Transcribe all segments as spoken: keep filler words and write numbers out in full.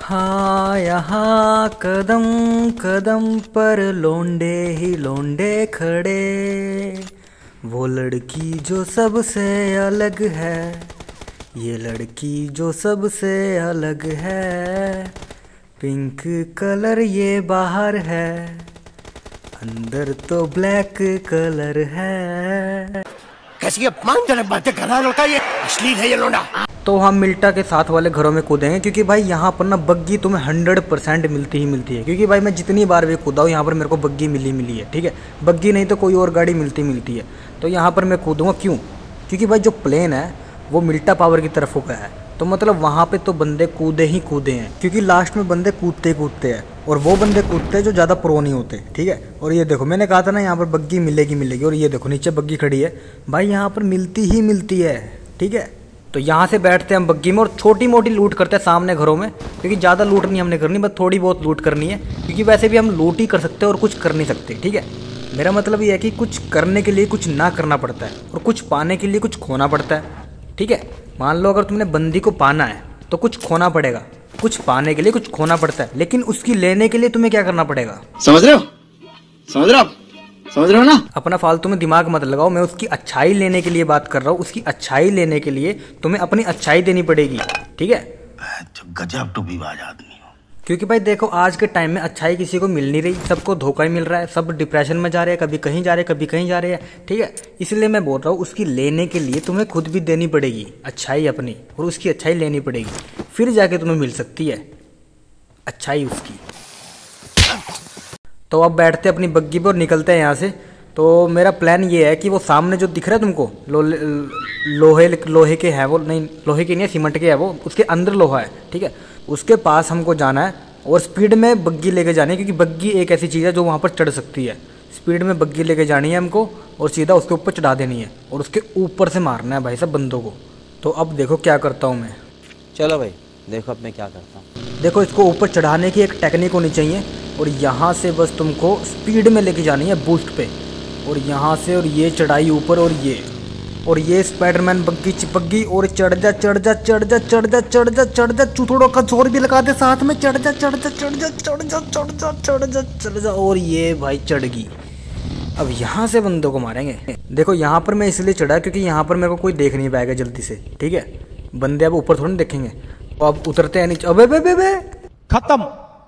यहाँ यहाँ कदम कदम पर लोंडे ही लोंडे खड़े, वो लड़की जो सबसे अलग है, ये लड़की जो सबसे अलग है। पिंक कलर ये बाहर है, अंदर तो ब्लैक कलर है। कैसी अपमानजनक बातें कर रहा है लड़का, ये अश्लील है ये लोंडा। तो हम मिल्टा के साथ वाले घरों में कूदेंगे, क्योंकि भाई यहाँ पर ना बग्गी तुम्हें हंड्रेड परसेंट मिलती ही मिलती है। क्योंकि भाई मैं जितनी बार भी कूदा हूँ यहाँ पर मेरे को बग्गी मिली मिली है, ठीक है। बग्गी नहीं तो कोई और गाड़ी मिलती मिलती है, तो यहाँ पर मैं कूदूँगा। क्यों? क्योंकि भाई जो प्लेन है वो मिल्टा पावर की तरफ हो गया है, तो मतलब वहाँ पे तो बंदे कूदे ही कूदे हैं। क्योंकि लास्ट में बंदे कूदते कूदते हैं, और वो बंदे कूदते हैं जो ज़्यादा प्रो नहीं होते, ठीक है। और ये देखो मैंने कहा था ना यहाँ पर बग्गी मिलेगी मिलेगी, और ये देखो नीचे बग्गी खड़ी है भाई, यहाँ पर मिलती ही मिलती है, ठीक है। तो यहाँ से बैठते हैं हम बग्गी में और छोटी मोटी लूट करते हैं सामने घरों में, क्योंकि ज़्यादा लूट नहीं हमने करनी, बस थोड़ी बहुत लूट करनी है। क्योंकि वैसे भी हम लूट ही कर सकते हैं और कुछ कर नहीं सकते, ठीक है। मेरा मतलब ये है कि कुछ करने के लिए कुछ ना करना पड़ता है, और कुछ पाने के लिए कुछ खोना पड़ता है, ठीक है। मान लो अगर तुमने बंदी को पाना है तो कुछ खोना पड़ेगा, कुछ पाने के लिए कुछ खोना पड़ता है, लेकिन उसकी लेने के लिए तुम्हें क्या करना पड़ेगा? समझ रहे हो? समझ रहे हो? समझ रहे हो ना? अपना फालतू में दिमाग मत लगाओ, मैं उसकी अच्छाई लेने के लिए बात कर रहा हूँ। उसकी अच्छाई लेने के लिए तुम्हें अपनी अच्छाई देनी पड़ेगी, ठीक है। गजब टूबीबाज आदमी हो। क्योंकि भाई देखो आज के टाइम में अच्छाई किसी को मिल नहीं रही, सबको धोखा ही मिल रहा है, सब डिप्रेशन में जा रहे हैं, कभी कहीं जा रहे हैं कभी कहीं जा रहे हैं, ठीक है। इसलिए मैं बोल रहा हूँ उसकी लेने के लिए तुम्हें खुद भी देनी पड़ेगी अच्छाई अपनी, और उसकी अच्छाई लेनी पड़ेगी, फिर जाके तुम्हें मिल सकती है अच्छाई उसकी। तो अब बैठते अपनी बग्गी पर और निकलते हैं यहाँ से। तो मेरा प्लान ये है कि वो सामने जो दिख रहा है तुमको लो, लोहे लोहे के है वो, नहीं लोहे के नहीं है, सीमेंट के है वो, उसके अंदर लोहा है, ठीक है। उसके पास हमको जाना है और स्पीड में बग्गी लेके जानी है, क्योंकि बग्गी एक ऐसी चीज़ है जो वहाँ पर चढ़ सकती है। स्पीड में बग्गी लेके जानी है हमको और सीधा उसके ऊपर चढ़ा देनी है, और उसके ऊपर से मारना है भाई सब बंदों को। तो अब देखो क्या करता हूँ मैं। चलो भाई देखो अब मैं क्या करता हूँ। देखो इसको ऊपर चढ़ाने की एक टेक्निक होनी चाहिए, और यहाँ से बस तुमको स्पीड में लेके जानी है बूस्ट पे, और यहाँ से और ये चढ़ाई ऊपर, और ये और ये स्पाइडरमैन बग्गी चिपक गई, और चढ़ जा चढ़ जा चढ़ जा चढ़ जा चढ़ जा चढ़ जा चुथड़ों का जोर भी लगा दे साथ में, चढ़ जा चढ़ जा चढ़ जा चढ़ जा चढ़ जा चढ़ जा चढ़ जा और ये भाई चढ़ गई। अब यहाँ से बंदों को मारेंगे। देखो यहाँ पर मैं इसलिए चढ़ा क्योंकि यहाँ पर मेरे को कोई देख नहीं पाएगा जल्दी से, ठीक है। बंदे अब ऊपर थोड़ी देखेंगे, तो अब उतरते हैं नीचे। अबे बे बे बे खत्म।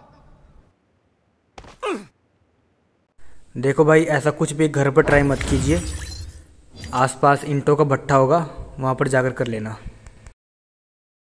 देखो भाई ऐसा कुछ भी घर पर ट्राई मत कीजिए, आसपास ईंटों का भट्ठा होगा वहाँ पर जाकर कर लेना।